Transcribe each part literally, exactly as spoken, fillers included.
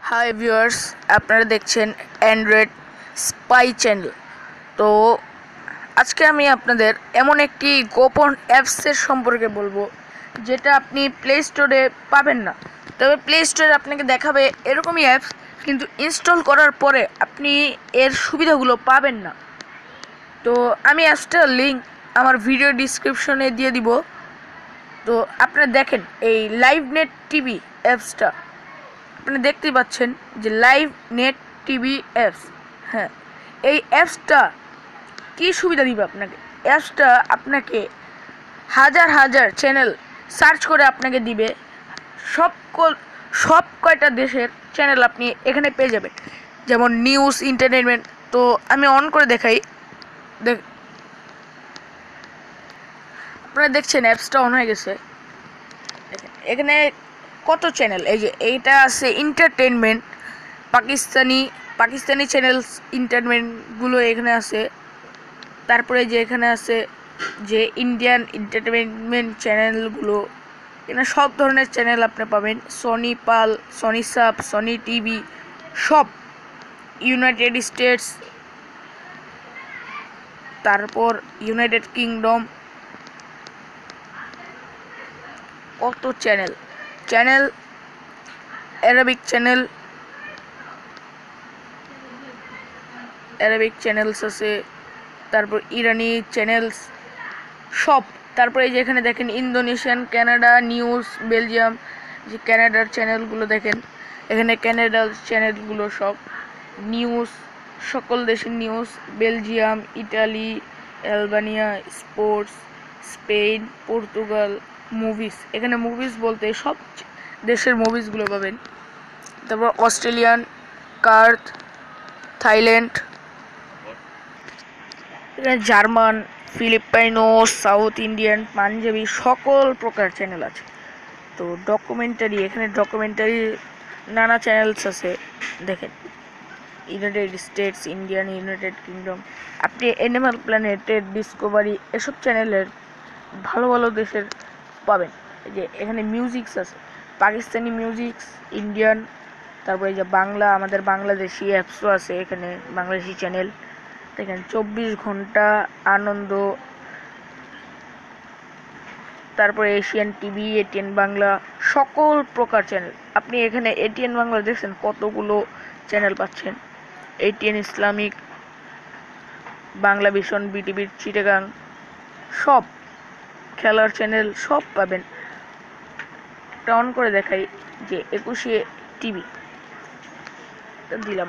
Hi viewers, আপনারা দেখছেন Android spy channel. তো আজকে আমি আপনাদের এমন একটি গোপন অ্যাপসের সম্পর্কে বলবো যেটা আপনি প্লে স্টোরে পাবেন না। তবে প্লে স্টোরে আপনাকে দেখাবে এরকমই অ্যাপস, কিন্তু ইনস্টল করার পরে আপনি এর সুবিধাগুলো পাবেন না। তো আমি অ্যাপসটার লিঙ্ক আমার ভিডিও ডিসক্রিপশনে দিয়ে দিব। তো আপনারা দেখেন এই লাইভ নেট টিভি অ্যাপসটা, আপনারা দেখতেই পাচ্ছেন যে লাইভ নেট টিভি অ্যাপস। হ্যাঁ, এই অ্যাপসটা কী সুবিধা দিবে আপনাকে? অ্যাপসটা আপনাকে হাজার হাজার চ্যানেল সার্চ করে আপনাকে দিবে, সব সব কয়টা দেশের চ্যানেল আপনি এখানে পেয়ে যাবেন, যেমন নিউজ, এন্টারটেনমেন্ট। তো আমি অন করে দেখাই। দেখ, আপনারা দেখছেন অ্যাপসটা অন হয়ে গেছে। এখানে কত চ্যানেল, এই যে এইটা আছে এন্টারটেনমেন্ট, পাকিস্তানি পাকিস্তানি চ্যানেলস এন্টারটেনমেন্টগুলো এখানে আছে। তারপরে যে এখানে আছে যে ইন্ডিয়ান এন্টারটেনমেন্ট চ্যানেলগুলো, এখানে সব ধরনের চ্যানেল আপনি পাবেন। Sony Pal, Sony Sab, Sony TV, সব। ইউনাইটেড স্টেটস, তারপর ইউনাইটেড কিংডম, কত channel channel Arabic channel Arabic channels আছে, তারপর ইরানি চ্যানেলস সব। তারপরে এই যে এখানে দেখেন ইন্দোনেশিয়ান, কানাডা নিউজ, বেলজিয়াম, যে কানাডার চ্যানেলগুলো দেখেন, এখানে কানাডার চ্যানেলগুলো সব নিউজ, সকল দেশের news, Belgium, Italy, Albania, sports, Spain, Portugal, movies. এখানে মুভিস বলতে সব দেশের মুভিসগুলো পাবেন। তারপর অস্ট্রেলিয়ান, কার্থ, থাইল্যান্ড, এখানে German, Filipino, South Indian, Punjabi, সকল প্রকার চ্যানেল আছে। তো ডকুমেন্টারি, এখানে ডকুমেন্টারি নানা চ্যানেলস আছে দেখেন, United States, Indian, United Kingdom. আপনি অ্যানিমাল প্ল্যানেটের, ডিসকভারি, এসব চ্যানেলের ভালো ভালো দেশের পাবেন। এই যে এখানে মিউজিকস আছে, পাকিস্তানি মিউজিকস, ইন্ডিয়ান, তারপরে এই যে বাংলা, আমাদের বাংলাদেশি অ্যাপসও আছে এখানে, বাংলাদেশি চ্যানেল দেখেন, চব্বিশ ঘন্টা আনন্দ, তারপরে এশিয়ান টিভি, এটিএন বাংলা, সকল প্রকার চ্যানেল আপনি এখানে। এটিএন বাংলা দেখছেন কতগুলো চ্যানেল পাচ্ছেন, এটিএন ইসলামিক, বাংলা ভিশন, বিটিভির চিটাগাং, সব খেলার চ্যানেল সব পাবেন। এটা অন করে দেখাই যে একুশে টিভি দিলাম।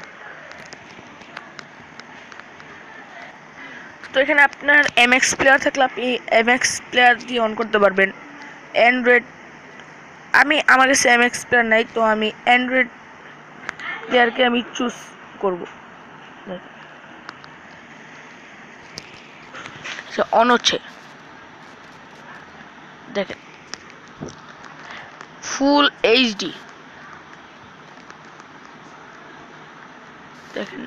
তো এখানে আপনার এমএক্স প্লেয়ার থাকলে আপনি এমএক্স প্লেয়ার দিয়ে অন করতে পারবেন। অ্যান্ড্রয়েড, আমি আমার কাছে এমএক্স প্লেয়ার নাই, তো আমি অ্যান্ড্রয়েড প্লেয়ারকে আমি চুজ করব। সে অন হচ্ছে দেখেন, ফুল এইচডি দেখেন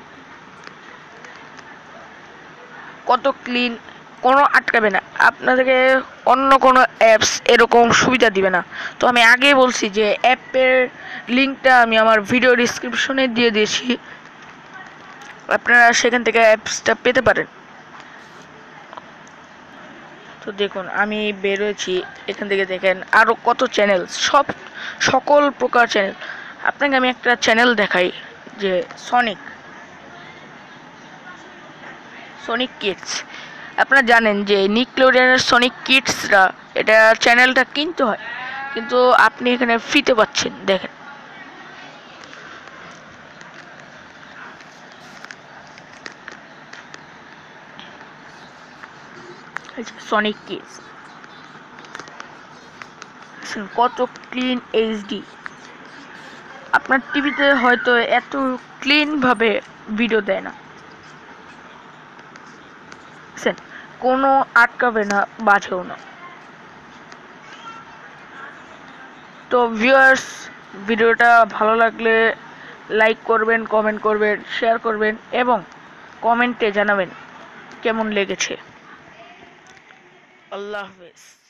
কত ক্লিন, কোনো আটকাবে না আপনাদেরকে। অন্য কোনো অ্যাপস এরকম সুবিধা দিবে না। তো আমি আগেই বলছি যে অ্যাপের লিঙ্কটা আমি আমার ভিডিও ডিসক্রিপশনে দিয়ে দিয়েছি, আপনারা সেখান থেকে অ্যাপসটা পেতে পারেন। তো দেখুন আমি বেরোয়েছি এখান থেকে, দেখেন আরও কত চ্যানেল, সব সকল প্রকার চ্যানেল। আপনাকে আমি একটা চ্যানেল দেখাই, যে সনিক সনিক কিডস। আপনারা জানেন যে নিকলোডিয়ানের সনিক কিডসরা, এটা চ্যানেলটা কিনতে হয়, কিন্তু আপনি এখানে ফ্রিতে পাচ্ছেন। দেখেন সনিক কিডস, কত ক্লিন এইচডি। আপনার টিভিতে হয়তো এত ক্লিন ভাবে ভিডিও দেয় না, কোনো আটকাবে না, বাজেও না। তো ভিউয়ার্স, ভিডিওটা ভালো লাগলে লাইক করবেন, কমেন্ট করবেন, শেয়ার করবেন এবং কমেন্টে জানাবেন কেমন লেগেছে। আল্লাহ হাফেজ।